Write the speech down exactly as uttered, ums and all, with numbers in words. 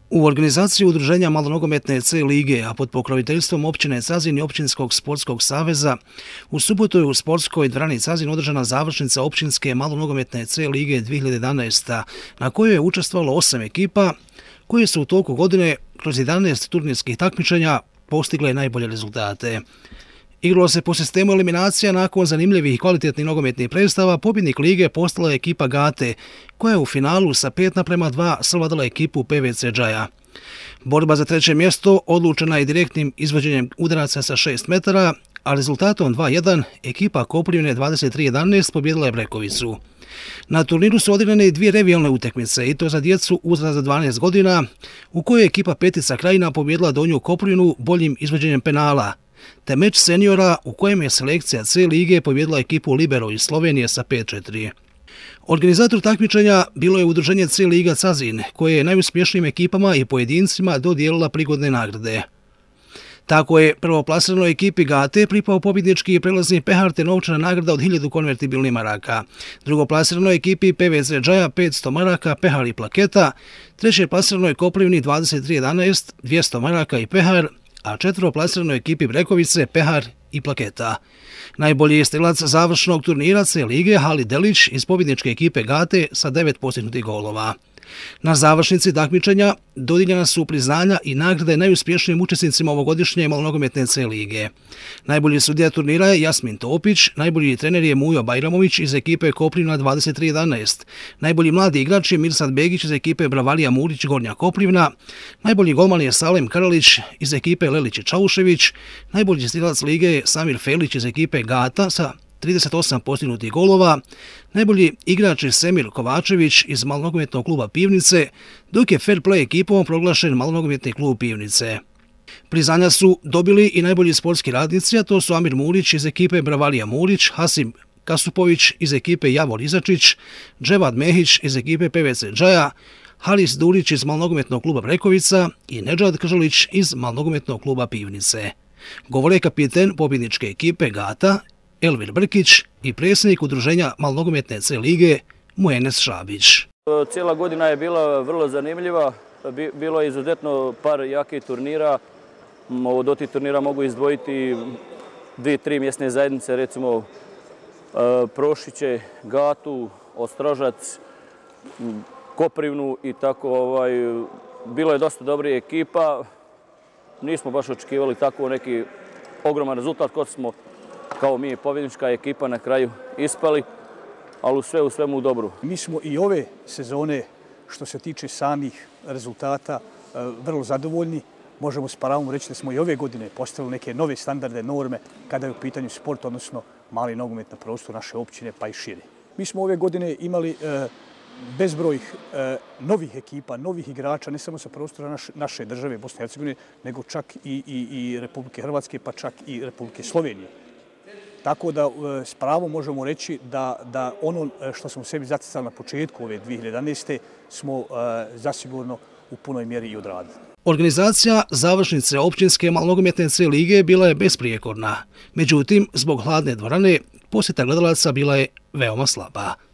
U organizaciji udruženja malonogometne C lige, a pod pokroviteljstvom općine Cazin i Općinskog sportskog saveza, u subotu je u sportskoj dvorani Cazin održana završnica općinske malonogometne C lige dvije hiljade jedanaeste. na kojoj je učestvovalo osam ekipa koje su u toku godine kroz jedanaest turnirskih takmičenja postigle najbolje rezultate. Igralo se po sistemu eliminacija. Nakon zanimljivih i kvalitetnih nogometnih predstava, pobjednik lige postala je ekipa Gate, koja je u finalu sa pet naprema dva savladala ekipu P V C Džaja. Borba za treće mjesto odlučena je direktnim izvođenjem udaraca sa šest metara, a rezultatom dva jedan ekipa Koprivne dvadeset tri jedanaest pobjedila je Brekovicu. Na turniru su odigrane i dvije revijalne utakmice, i to za djecu uzrasta dvanaest godina, u kojoj je ekipa Petica Krajina pobjedila Donju Koprivnu boljim izvođenjem penala, te meč seniora u kojem je selekcija C lige pobjedila ekipu Libero iz Slovenije sa pet četiri. Organizator takmičenja bilo je udruženje C liga Cazin, koje je najuspješnijim ekipama i pojedincima dodijelila prigodne nagrade. Tako je prvoplasirnoj ekipi Gate pripao pobjednički i prelazni pehar te novčana nagrada od hiljadu konvertibilnih maraka. Drugoplasirnoj ekipi P V C Džaja petsto maraka, pehar i plaketa, treće plasirnoj Koprivni dvadeset tri jedanaest, dvjesto maraka i pehar, a četvrtoplasiranoj ekipi Brekovice pehar i plaketa. Najbolji je strelac završnog turnira C lige Halid Delić iz pobjedničke ekipe Gate sa devet postignutih golova. Na završnici takmičenja dodijeljena su priznanja i nagrade najuspješnijim učesnicima ovogodišnje malonogometne C lige. Najbolji sudija turnira je Jasmin Topić, najbolji trener je Mujo Bajramović iz ekipe Koprivna dvadeset tri jedanaest, najbolji mladi igrač je Mirsad Begić iz ekipe Bravalija Murić Gornja Koprivna, najbolji golman je Salem Karalić iz ekipe Lelić i Čaušević, najbolji strelac lige je Samir Felić iz ekipe Gata sa trideset osam postignutih golova, najbolji igrač je Semir Kovačević iz malonogometnog kluba Pivnice, dok je fair play ekipom proglašen malonogometni klub Pivnice. Priznanja su dobili i najbolji sportski radnici, a to su Amir Murić iz ekipe Bravalija Murić, Hasim Kasupović iz ekipe Javor Izačić, Dževad Mehić iz ekipe P V C Džaja, Halis Durić iz malonogometnog kluba Brekovica i Nedžad Kržalić iz malonogometnog kluba Pivnice. Govore kapiten pobjedničke ekipe Gata Elvir Brkić i predsjednik udruženja malonogometne C lige Muenes Šabić. Cijela godina je bila vrlo zanimljiva, bilo je izuzetno par jakih turnira. Od tih turnira mogu izdvojiti dvije, tri mjesne zajednice, recimo Prošiće, Gatu, Ostrožac, Koprivnu i tako. Ovaj, bilo je dosta dobrih ekipa, nismo baš očekivali tako neki ogroman rezultat kot smo kao mi pobjednička ekipa na kraju ispali, ali sve u svemu u dobru. Mi smo i ove sezone, što se tiče samih rezultata, vrlo zadovoljni. Možemo s pravom reći da smo i ove godine postavili neke nove standarde, norme kada je u pitanju sport, odnosno mali nogomet na prostoru naše općine pa i šire. Mi smo ove godine imali bezbroj novih ekipa, novih igrača, ne samo sa prostora naše države Bosne i Hercegovine, nego čak i, i, i Republike Hrvatske, pa čak i Republike Slovenije. Tako da s pravom možemo reći da, da ono što smo sebi zacrtali na početku ove dvije hiljade jedanaeste. smo zasigurno u punoj mjeri i odradili. Organizacija završnice općinske malonogometne C lige bila je besprijekorna. Međutim, zbog hladne dvorane posjeta gledalaca bila je veoma slaba.